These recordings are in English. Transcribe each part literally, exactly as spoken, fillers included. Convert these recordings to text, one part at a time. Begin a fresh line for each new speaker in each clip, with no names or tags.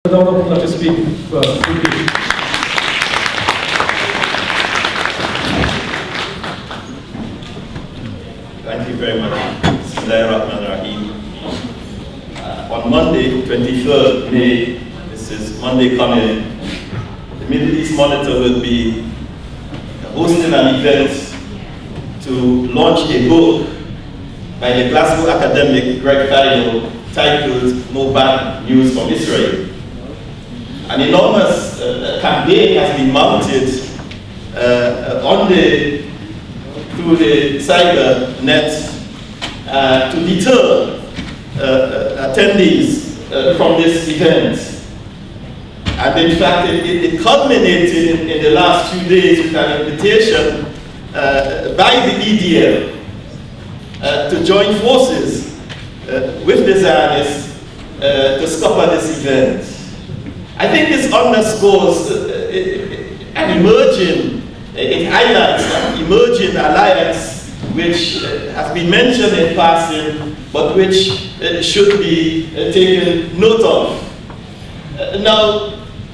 without opening up to speak first.
Thank you very much. Bismillahirrahmanirrahim. Uh, on Monday, twenty-third May, this is Monday coming, the Middle East Monitor will be hosting an event to launch a book by the Glasgow academic Greg Feigl titled No Bad News from Israel. An enormous uh, campaign has been mounted uh, on the, through the cyber net uh, to deter uh, uh, attendees uh, from this event. And in fact, it, it culminated in, in the last few days with an invitation uh, by the E D L uh, to join forces uh, with the Zionists uh, to scupper this event. I think this underscores uh, an emerging, it highlights an emerging alliance which uh, has been mentioned in passing, but which uh, should be uh, taken note of. Uh, now,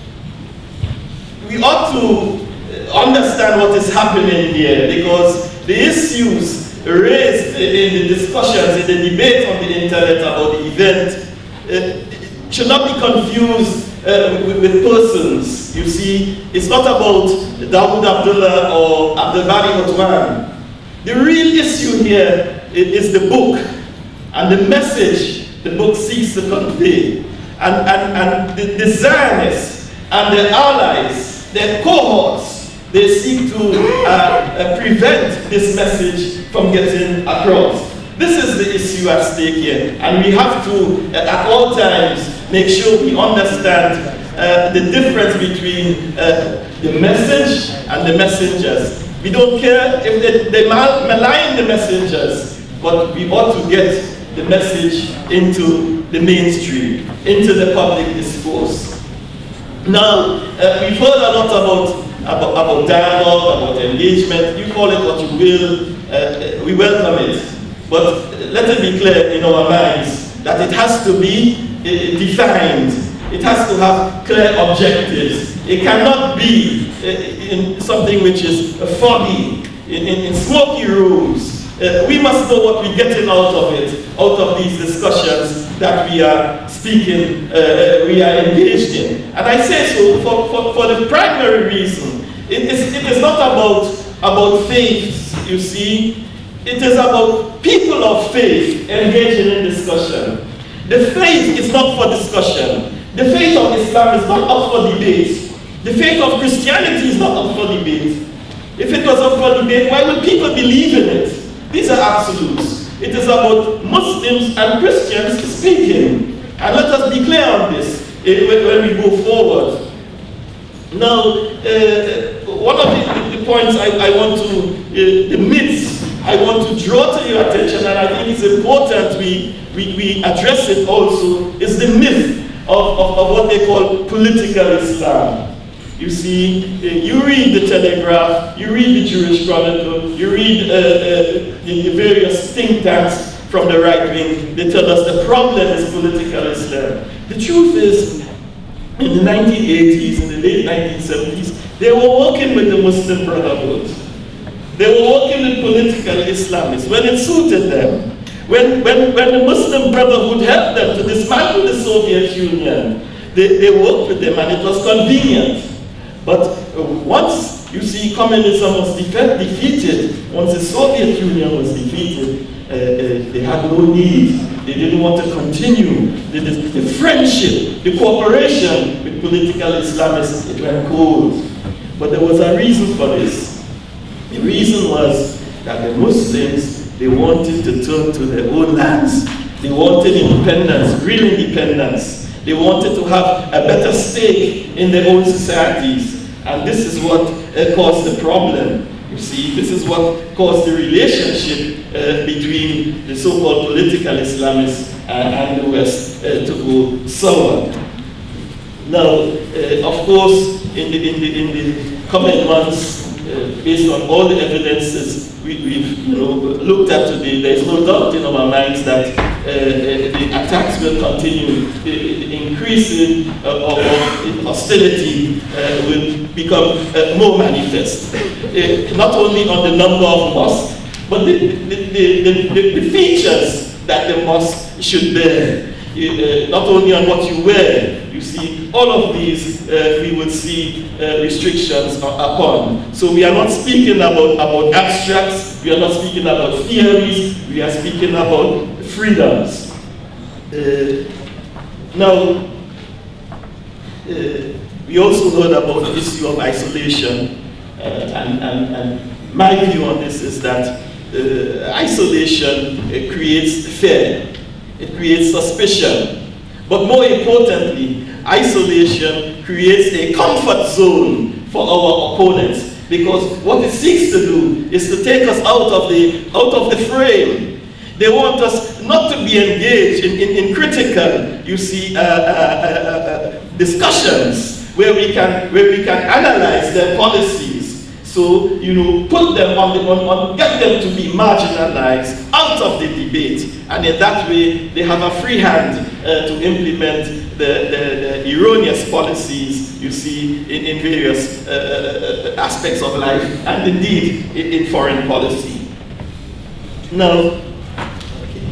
we ought to understand what is happening here, because the issues raised in the discussions, in the debate on the internet about the event uh, should not be confused uh, with, with persons. You see, it's not about Dawood Abdullah or Abdelbari Otman. The real issue here is the book and the message the book seeks to convey. And, and, and the, the Zionists and their allies, their cohorts, they seek to uh, uh, prevent this message from getting across. This is the issue at stake here, and we have to, uh, at all times, make sure we understand uh, the difference between uh, the message and the messengers. We don't care if they, they mal malign the messengers, but we ought to get the message into the mainstream, into the public discourse. Now, uh, we've heard a lot about About, about dialogue, about engagement, you call it what you will, uh, we welcome it. But let it be clear in our minds that it has to be uh, defined. It has to have clear objectives. It cannot be uh, in something which is foggy, in, in, in smoky rooms. Uh, we must know what we're getting out of it, out of these discussions that we are speaking, uh, we are engaged in. And I say so for, for, for the primary reason. It is, it is not about, about faith, you see. It is about people of faith engaging in discussion. The faith is not for discussion. The faith of Islam is not up for debate. The faith of Christianity is not up for debate. If it was up for debate, why would people believe in it? These are absolutes. It is about Muslims and Christians speaking. And let us be clear on this when we go forward. Now, uh, one of the, the points I, I want to, uh, the myths I want to draw to your attention, and I think it's important we, we, we address it also, is the myth of, of, of what they call political Islam. You see, uh, you read the Telegraph, you read the Jewish Chronicle, you read uh, uh, the, the various think tanks from the right wing. They tell us the problem is political Islam. The truth is, in the nineteen eighties, in the late nineteen seventies, they were working with the Muslim Brotherhood. They were working with political Islamists when it suited them. When, when, when the Muslim Brotherhood helped them to dismantle the Soviet Union, they, they worked with them and it was convenient. But once, you see, communism was defeated, once the Soviet Union was defeated, uh, uh, they had no need. They didn't want to continue. The, the, the friendship, the cooperation with political Islamists, it went cold. But there was a reason for this. The reason was that the Muslims, they wanted to turn to their own lands. They wanted independence, real independence. They wanted to have a better stake in their own societies. And this is what uh, caused the problem. You see, this is what caused the relationship uh, between the so-called political Islamists uh, and the West uh, to go sour. Now, uh, of course, in the, in the, in the coming months, uh, based on all the evidences we, we've you know, looked at today, there is no doubt in our minds that uh, the attacks will continue. The, the increase increasing uh, of, of hostility uh, will become uh, more manifest. Uh, not only on the number of mosques, but the, the, the, the, the features that the mosque should bear. Uh, not only on what you wear, you see, all of these uh, we would see uh, restrictions upon. So we are not speaking about, about abstracts, we are not speaking about theories, we are speaking about freedoms. Uh, now, uh, we also heard about the issue of isolation, uh, and, and, and my view on this is that uh, isolation uh, creates fear. It creates suspicion. But more importantly, isolation creates a comfort zone for our opponents, because what it seeks to do is to take us out of the, out of the frame. They want us not to be engaged in, in, in critical, you see, uh, uh, uh, uh, discussions where we can, where we can analyze their policies. So, you know, put them on the, on, on, get them to be marginalized out of the debate. And in that way, they have a free hand uh, to implement the, the, the erroneous policies, you see, in, in various uh, aspects of life, and indeed in, in foreign policy. Now, okay.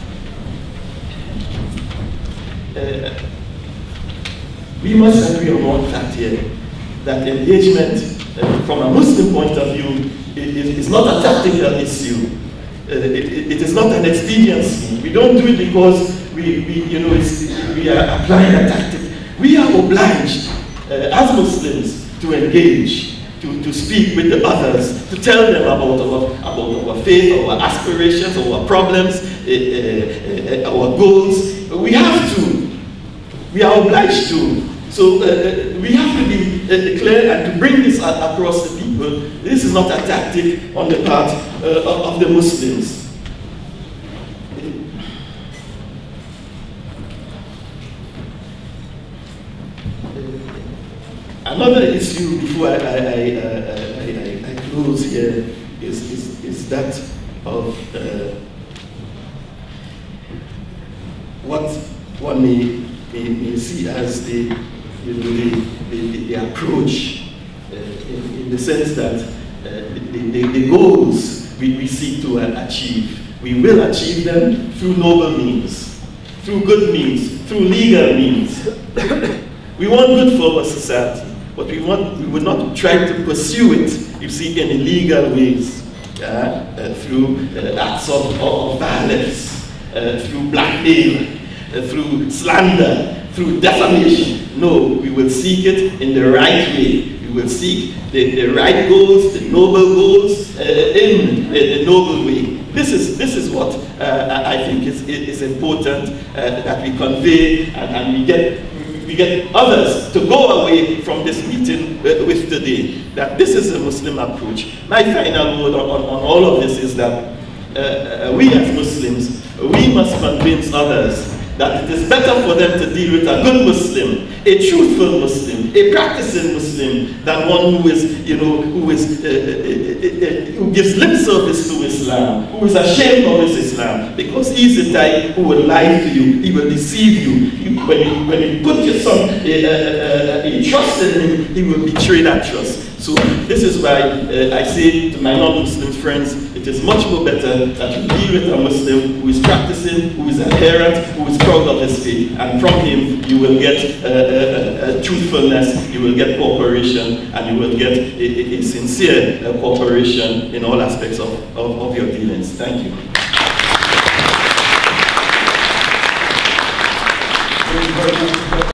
uh, we must agree on one fact here, that engagement Uh, from a Muslim point of view, it, it, it's not a tactical issue. Uh, it, it, it is not an expediency. We don't do it because we, we you know, it's, we are applying a tactic. We are obliged, uh, as Muslims, to engage, to, to speak with the others, to tell them about our, about our faith, our aspirations, our problems, uh, uh, uh, our goals. We have to. We are obliged to. So uh, we have to be uh, clear and to bring this across the people. This is not a tactic on the part uh, of, of the Muslims. Uh, another issue before I, I, I, uh, I, I, I close here is, is, is that of uh, what one may, may, may see as the You know, the, the, the approach uh, in, in the sense that uh, the, the, the goals we, we seek to uh, achieve, we will achieve them through noble means, through good means, through legal means. We want good for our society, but we, want, we will not try to pursue it, you see, in illegal ways, uh, uh, through uh, acts of, of violence, uh, through blackmail, uh, through slander, through defamation. No, we will seek it in the right way. We will seek the, the right goals, the noble goals, uh, in uh, the noble way. This is, this is what uh, I think is, is important uh, that we convey, and, and we, get, we get others to go away from this meeting uh, with today, that this is a Muslim approach. My final word on, on, on all of this is that uh, we as Muslims, we must convince others that it is better for them to deal with a good Muslim, a truthful Muslim, a practicing Muslim, than one who is, you know, who is, uh, uh, uh, who gives lip service to Islam, who is ashamed of his Islam, because he's the type who will lie to you, he will deceive you. you when, you when you put your son uh, uh, uh, in trust in him, he will betray that trust. So this is why uh, I say to my non-Muslim friends, it is much more better that you deal with a Muslim who is practicing, who is adherent, who is proud of his faith, and from him you will get uh, uh, uh, truthfulness, you will get cooperation, and you will get a, a, a sincere uh, cooperation in all aspects of, of, of your dealings. Thank you.
Thank you very much.